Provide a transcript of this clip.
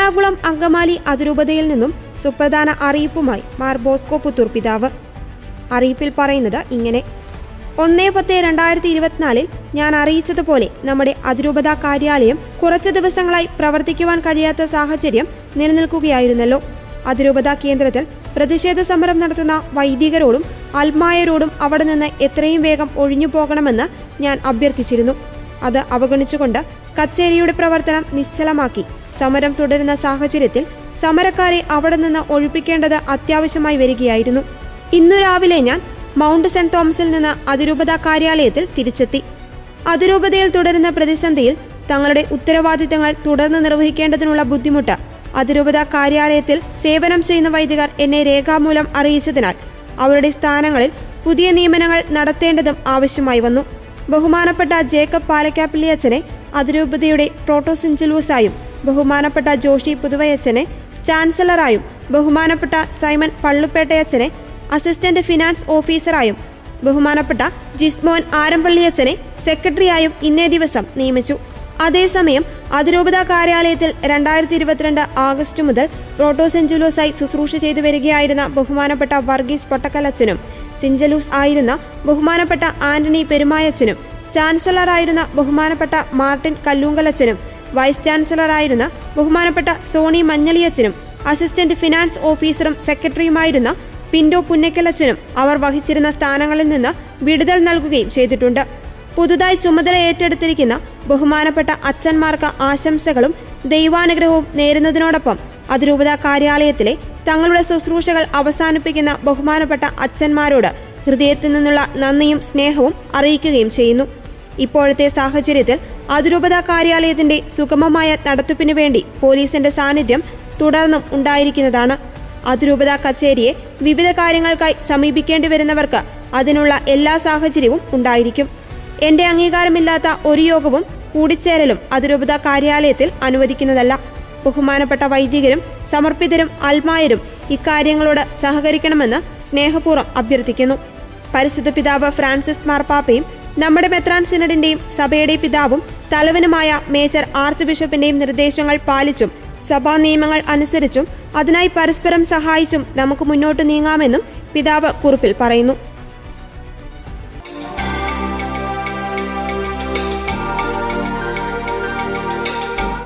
എറണാകുളം അങ്കമാലി അതിരൂപതയിൽ നിന്നും സുപ്രധാന അറിയിപ്പുമായി മാർ ബോസ്കോ പുത്തൂർ പിതാവ്. അറിയിപ്പിൽ പറയുന്നത് ഇങ്ങനെ: 1/10/2024 ഞാൻ അറിയിച്ചതുപോലെ നമ്മുടെ അതിരൂപതാ കാര്യാലയം കുറച്ച് ദിവസങ്ങളായി പ്രവർത്തിക്കുവാൻ കഴിയാത്ത സാഹചര്യം നിലനിൽക്കുകയായിരുന്നല്ലോ. അതിരൂപതാ കേന്ദ്രത്തിൽ പ്രതിഷേധ സമരം നടത്തുന്ന വൈദികരോടും അൽമായരോടും അവിടെ നിന്ന് എത്രയും വേഗം ഒഴിഞ്ഞു പോകണമെന്ന് ഞാൻ അഭ്യർത്ഥിച്ചിരുന്നു. അത് അവഗണിച്ചുകൊണ്ട് കച്ചേരിയുടെ പ്രവർത്തനം നിശ്ചലമാക്കി സമരം തുടരുന്ന സാഹചര്യത്തിൽ സമരക്കാരെ അവിടെ നിന്ന് ഒഴിപ്പിക്കേണ്ടത് അത്യാവശ്യമായി വരികയായിരുന്നു. ഇന്നു രാവിലെ ഞാൻ മൗണ്ട് സെന്റ് തോമസിൽ നിന്ന് അതിരൂപതാ കാര്യാലയത്തിൽ തിരിച്ചെത്തി. അതിരൂപതയിൽ തുടരുന്ന പ്രതിസന്ധിയിൽ തങ്ങളുടെ ഉത്തരവാദിത്തങ്ങൾ തുടർന്ന് നിർവഹിക്കേണ്ടതിനുള്ള ബുദ്ധിമുട്ട് അതിരൂപതാ കാര്യാലയത്തിൽ സേവനം ചെയ്യുന്ന വൈദികർ എന്നെ രേഖാമൂലം അറിയിച്ചതിനാൽ അവരുടെ സ്ഥാനങ്ങളിൽ പുതിയ നിയമനങ്ങൾ നടത്തേണ്ടതും ആവശ്യമായി വന്നു. ബഹുമാനപ്പെട്ട ജേക്കബ് പാലക്കാപ്പിള്ളിയച്ചനെ അതിരൂപതയുടെ പ്രോട്ടോസിഞ്ചലൂസായും, ബഹുമാനപ്പെട്ട ജോഷി പുതുവയച്ചനെ ചാൻസലറായും, ബഹുമാനപ്പെട്ട സൈമൺ പള്ളുപ്പേട്ടയച്ചനെ അസിസ്റ്റന്റ് ഫിനാൻസ് ഓഫീസറായും, ബഹുമാനപ്പെട്ട ജിസ്മോൻ ആരംപള്ളിയച്ചനെ സെക്രട്ടറിയായും ഇന്നേ ദിവസം നിയമിച്ചു. അതേസമയം അതിരൂപതാ കാര്യാലയത്തിൽ 2022 ആഗസ്റ്റ് മുതൽ പ്രോട്ടോസെഞ്ചലൂസായി ശുശ്രൂഷ ചെയ്തു വരികയായിരുന്ന ബഹുമാനപ്പെട്ട വർഗീസ് പൊട്ടക്കലച്ചനും, സിഞ്ചലൂസ് ആയിരുന്ന ബഹുമാനപ്പെട്ട ആന്റണി പെരുമായച്ചനും, ചാൻസലറായിരുന്ന ബഹുമാനപ്പെട്ട മാർട്ടിൻ കല്ലൂങ്കലച്ചനും, വൈസ് ചാൻസലറായിരുന്ന ബഹുമാനപ്പെട്ട സോണി മഞ്ഞളിയച്ചനും, അസിസ്റ്റന്റ് ഫിനാൻസ് ഓഫീസറും സെക്രട്ടറിയുമായിരുന്ന പിന്റോ പുന്നക്കലച്ചനും അവർ വഹിച്ചിരുന്ന സ്ഥാനങ്ങളിൽ നിന്ന് വിടുതൽ നൽകുകയും ചെയ്തിട്ടുണ്ട്. പുതുതായി ചുമതല ഏറ്റെടുത്തിരിക്കുന്ന ബഹുമാനപ്പെട്ട അച്ഛന്മാർക്ക് ആശംസകളും ദൈവാനുഗ്രഹവും നേരുന്നതിനോടൊപ്പം അതിരൂപതാ കാര്യാലയത്തിലെ തങ്ങളുടെ ശുശ്രൂഷകൾ അവസാനിപ്പിക്കുന്ന ബഹുമാനപ്പെട്ട അച്ഛന്മാരോട് ഹൃദയത്തിൽ നിന്നുള്ള നന്ദിയും സ്നേഹവും അറിയിക്കുകയും ചെയ്യുന്നു. ഇപ്പോഴത്തെ സാഹചര്യത്തിൽ അതിരൂപതാ കാര്യാലയത്തിന്റെ സുഗമമായ നടത്തിപ്പിനു വേണ്ടി പോലീസിന്റെ സാന്നിധ്യം തുടർന്നും ഉണ്ടായിരിക്കുന്നതാണ്. അതിരൂപതാ കച്ചേരിയെ വിവിധ കാര്യങ്ങൾക്കായി സമീപിക്കേണ്ടി വരുന്നവർക്ക് അതിനുള്ള എല്ലാ സാഹചര്യവും ഉണ്ടായിരിക്കും. എന്റെ അംഗീകാരമില്ലാത്ത ഒരു യോഗവും കൂടിച്ചേരലും അതിരൂപതാ കാര്യാലയത്തിൽ അനുവദിക്കുന്നതല്ല. ബഹുമാനപ്പെട്ട വൈദികരും സമർപ്പിതരും അൽമായരും ഇക്കാര്യങ്ങളോട് സഹകരിക്കണമെന്ന് സ്നേഹപൂർവ്വം അഭ്യർത്ഥിക്കുന്നു. പരിശുദ്ധ പിതാവ് ഫ്രാൻസിസ് മാർപ്പാപ്പയും നമ്മുടെ മെത്രാൻ സിനഡിന്റെയും സഭയുടെ പിതാവും തലവനുമായ മേജർ ആർച്ച് ബിഷപ്പിന്റെയും നിർദ്ദേശങ്ങൾ പാലിച്ചും സഭാ നിയമങ്ങൾ അനുസരിച്ചും അതിനായി പരസ്പരം സഹായിച്ചും നമുക്ക് മുന്നോട്ട് നീങ്ങാമെന്നും പിതാവ് കുറിപ്പിൽ പറയുന്നു.